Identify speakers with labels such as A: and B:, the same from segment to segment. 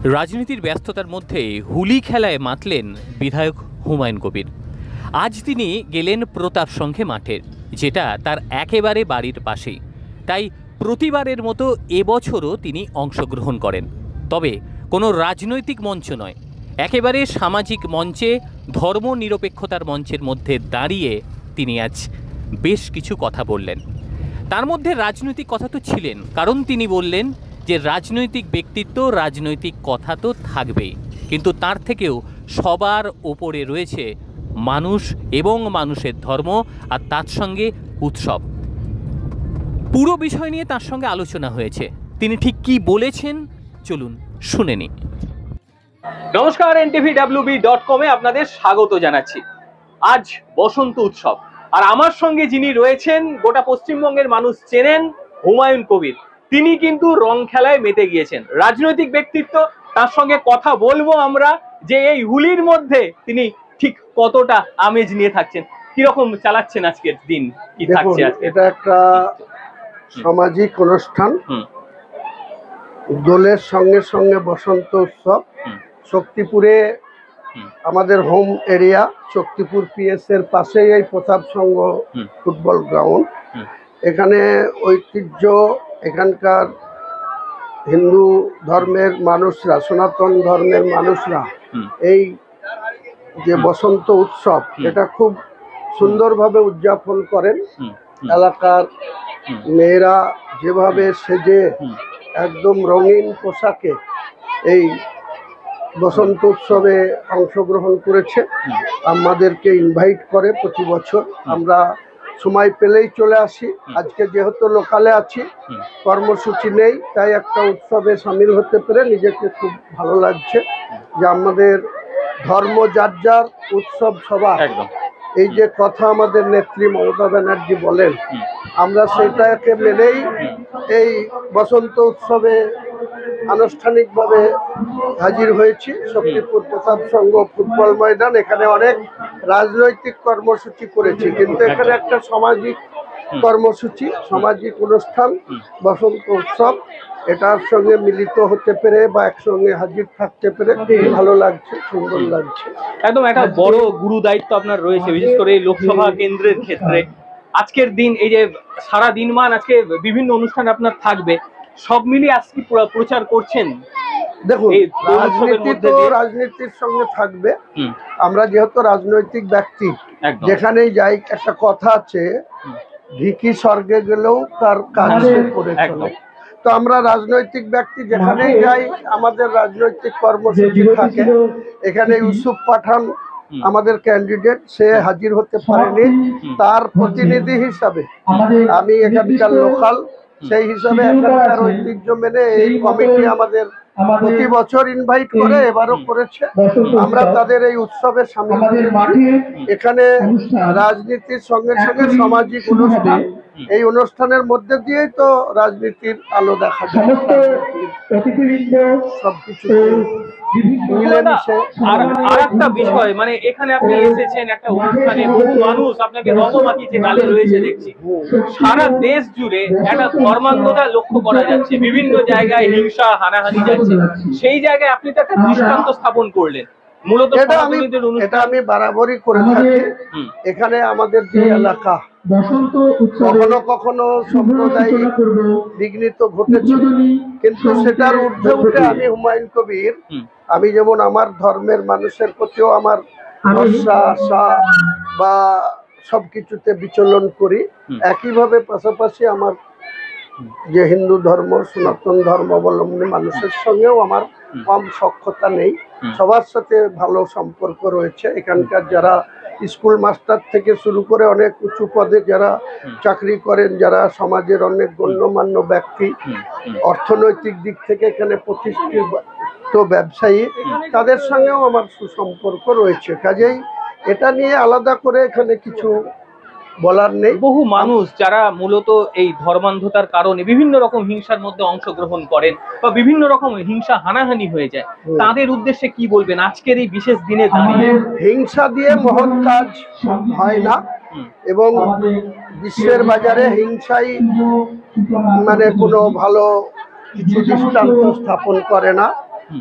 A: রাজনীতির ব্যস্ততার মধ্যে হুলি খেলায় মাতলেন বিধায়ক হুমায়ুন কবির। আজ তিনি গেলেন প্রতাপ সংঘে মাঠে, যেটা তার একেবারে বাড়ির পাশেই। তাই প্রতিবারের মতো এবছরও তিনি অংশগ্রহণ করেন, তবে কোনো রাজনৈতিক মঞ্চ নয়, একেবারে সামাজিক মঞ্চে, ধর্মনিরপেক্ষতার মঞ্চের মধ্যে দাঁড়িয়ে তিনি আজ বেশ কিছু কথা বললেন। তার মধ্যে রাজনৈতিক কথা তো ছিলেন, কারণ তিনি বললেন যে রাজনৈতিক ব্যক্তিত্ব, রাজনৈতিক কথা তো থাকবেই, কিন্তু তার থেকেও সবার ওপরে রয়েছে মানুষ এবং মানুষের ধর্ম, আর তার সঙ্গে উৎসব। পুরো বিষয় নিয়ে তার সঙ্গে আলোচনা হয়েছে। তিনি ঠিক কি বলেছেন চলুন শুনে নিই। নমস্কার, ntvwb.com-এ আপনাদের স্বাগত জানাচ্ছি। আজ বসন্ত উৎসব, আর আমার সঙ্গে যিনি রয়েছেন গোটা পশ্চিমবঙ্গের মানুষ চেনেন, হুমায়ুন কবির। তিনি কিন্তু রং খেলায় মেতে গিয়েছেন, রাজনৈতিক ব্যক্তিত্ব। তার সঙ্গে কথা বলবো আমরা যে এই হুলির মধ্যে তিনি ঠিক কতটা আমেজ নিয়ে থাকছেন, কিরকম চালাচ্ছেন আজকের দিন, কি থাকছে আজকে।
B: এটা একটা সামাজিক অনুষ্ঠান, দোলের সঙ্গে সঙ্গে বসন্ত উৎসব। শক্তিপুরে আমাদের হোম এরিয়া, শক্তিপুর পিএস এর পাশেই এই প্রতাপ সংঘ ফুটবল গ্রাউন্ড। এখানে ঐতিহ্য, এখানকার হিন্দু ধর্মের মানুষরা, সনাতন ধর্মের মানুষরা এই যে বসন্ত উৎসব, এটা খুব সুন্দরভাবে উদযাপন করেন। এলাকার মেয়েরা যেভাবে সেজে একদম রঙিন পোশাকে এই বসন্ত উৎসবে অংশগ্রহণ করেছে, আমাদেরকে ইনভাইট করে প্রতি বছর। আমরা সময় পেলেই চলে আসি। আজকে যেহেতু লোকালে আছি, কর্মসূচি নেই, তাই একটা উৎসবে সামিল হতে পেরে নিজেকে খুব ভালো লাগছে যে আমাদের ধর্ম যার যার, উৎসব সবার। এই যে কথা আমাদের নেত্রী মমতা ব্যানার্জি বলেন, আমরা সেটাকে মেনেই এই বসন্ত উৎসবে আনুষ্ঠানিকভাবে হাজির হয়েছি। শক্তিপুর প্রতাপ সংঘ ফুটবল ময়দান, এখানে অনেক রাজনৈতিক কর্মসূচি করেছি, কিন্তু এখানে একটা সামাজিক কর্মসূচি, সামাজিক অনুষ্ঠান বসন্ত উৎসব, এটার সঙ্গে মিলিত হতে পেরে বা একসঙ্গে হাজির থাকতে পেরে ভালো লাগছে, সুন্দর লাগছে।
A: একদম একটা বড় গুরু দায়িত্ব আপনার রয়েছে, বিশেষ করে লোকসভা কেন্দ্রের ক্ষেত্রে। আজকের দিন, এই যে সারা দিন মান আজকে বিভিন্ন অনুষ্ঠান আপনার থাকবে, সব মিলিয়ে আজকে প্রচার করছেন।
B: দেখুন, রাজনীতি তো রাজনীতির সঙ্গে থাকবে। আমরা যেহেতু রাজনৈতিক ব্যক্তি, যেখানেই যাই একটা কথা আছে, ভিকি স্বর্গে গেলেও তার কাজ করে চলে। তো আমরা রাজনৈতিক ব্যক্তি যেখানেই যাই, আমাদের রাজনৈতিক কর্মসূচি থাকে। এখানে ইউসুফ পাঠান আমাদের ক্যান্ডিডেট, সে হাজির হতে পারেনি, তার প্রতিনিধি হিসাবে আমি এখানকার লোকাল, সেই হিসাবে এখানকার ঐতিহ্য মেনে এই কমিটি আমাদের প্রতি বছর ইনভাইট করে, এবারও করেছে। আমরা তাদের এই উৎসবে সামিল হয়েছি। এখানে রাজনীতির সঙ্গে সঙ্গে সামাজিক অনুষ্ঠান, এই অনুষ্ঠানের মধ্যে দিয়েই তো রাজনীতির আলো দেখা যায়। সবকিছু মিলেমিশে।
A: আর একটা বিষয়, মানে এখানে আপনি এসেছেন একটা অনুষ্ঠানে, বহু মানুষ আপনাকে রঙমাখিতে গালে রয়েছে দেখছি। সারা দেশ জুড়ে একটা ধর্মান্ধতা লক্ষ্য করা যাচ্ছে, বিভিন্ন জায়গায় হিংসা হানাহানি যাচ্ছে। সেই জায়গায় আপনি তো একটা দৃষ্টান্ত স্থাপন করলেন। মূলত
B: এটা আমি বরাবরই করে থাকি। এখানে আমাদের যে এলাকা, কখনো কখনো সম্প্রদায় বিঘ্নিত ঘটেছে, কিন্তু সেটার ঊর্ধ্বে উঠে আমি হুমায়ুন কবির, আমি যেমন আমার ধর্মের মানুষের প্রতিও আমার ভরসা, আশা বা সবকিছুতে বিচলন করি, একইভাবে পাশাপাশি আমার যে হিন্দু ধর্ম, সনাতন ধর্মাবলম্বী মানুষের সঙ্গেও আমার কম সখ্যতা নেই। সবার সাথে ভালো সম্পর্ক রয়েছে। এখানকার যারা স্কুল মাস্টার থেকে শুরু করে অনেক উঁচু পদে যারা চাকরি করেন, যারা সমাজের অনেক গণ্যমান্য ব্যক্তি, অর্থনৈতিক দিক থেকে এখানে প্রতিষ্ঠিত ব্যবসায়ী, তাদের সঙ্গেও আমার সুসম্পর্ক রয়েছে। কাজেই এটা নিয়ে আলাদা করে এখানে কিছু বলার নেই।
A: বহু মানুষ যারা মূলত এই ধর্মান্ধতার কারণে বিভিন্ন রকম হিংসার মধ্যে অংশগ্রহণ করেন বা বিভিন্ন রকম হিংসা হানাহানি হয়ে যায়, তাদের উদ্দেশ্যে কি বলবেন আজকের এই বিশেষ দিনে দাঁড়িয়ে?
B: হিংসা দিয়ে মহৎ কাজ হয় না, এবং বিশ্বের বাজারে হিংসাই মানে কোনো ভালো কিছু দৃষ্টান্ত স্থাপন করে না।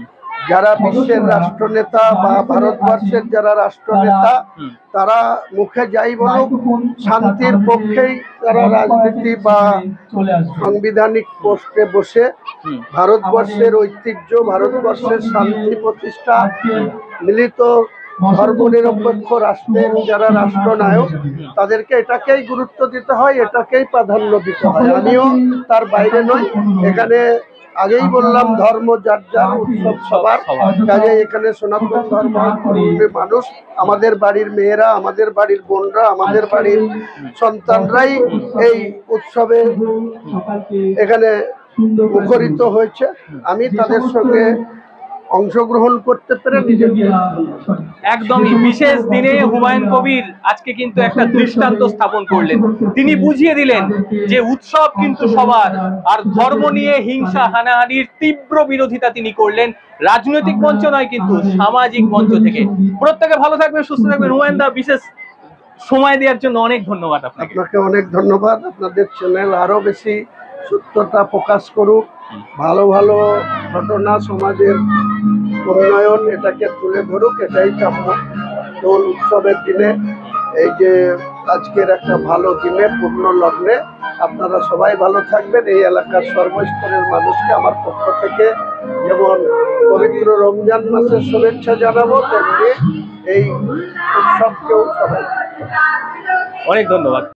B: যারা বিশ্বের রাষ্ট্রনেতা বা ভারতবর্ষের যারা রাষ্ট্রনেতা তারা মুখে যাই বলুক শান্তির পক্ষেই তারা রাজনীতি বা সাংবিধানিক পোস্টে বসে ভারতবর্ষের ঐতিহ্য, ভারতবর্ষের শান্তি প্রতিষ্ঠা, মিলিত ধর্মনিরপেক্ষ রাষ্ট্রের যারা রাষ্ট্রনায়ক তাদেরকে এটাকেই গুরুত্ব দিতে হয়, এটাকেই প্রাধান্য দিতে হয়। আমিও তার বাইরে নই। এখানে আগেই বললাম ধর্ম যার যার, উৎসব সবার। কাজে এখানে সনাতন ধর্মের মানুষ, আমাদের বাড়ির মেয়েরা, আমাদের বাড়ির বোনরা, আমাদের বাড়ির সন্তানরাই এই উৎসবে এখানে মুখরিত হয়েছে। আমি তাদের সঙ্গে অংশগ্রহণ করতে পেরে নিজেকে
A: একদমই বিশেষ দিনে হুমায়ুন কবির আজকে কিন্তু একটা দৃষ্টান্ত স্থাপন করলেন। তিনি বুঝিয়ে দিলেন যে উৎসব কিন্তু সবার, আর ধর্ম নিয়ে হিংসা হানাহানির তীব্র বিরোধিতা তিনি করলেন রাজনৈতিক মঞ্চ নয়, কিন্তু সামাজিক মঞ্চ থেকে। প্রত্যেকে ভালো থাকবেন, সুস্থ থাকবেন। হুমায়ুন দা, বিশেষ সময় দেওয়ার জন্য অনেক ধন্যবাদ আপনাকে।
B: অনেক ধন্যবাদ। আপনাদের চ্যানেল আরো বেশি সত্যতা প্রকাশ করুক, ভালো ভালো ঘটনা, সমাজের উন্নয়ন এটাকে তুলে ধরুক, এটাই কাম্য। দোল উৎসবের দিনে, এই যে আজকের একটা ভালো দিনে, পূর্ণ লগ্নে আপনারা সবাই ভালো থাকবেন। এই এলাকার সর্বস্তরের মানুষকে আমার পক্ষ থেকে যেমন পবিত্র রমজান মাসের শুভেচ্ছা জানাবো, তেমনি এই উৎসবকেও সবাই
A: অনেক ধন্যবাদ।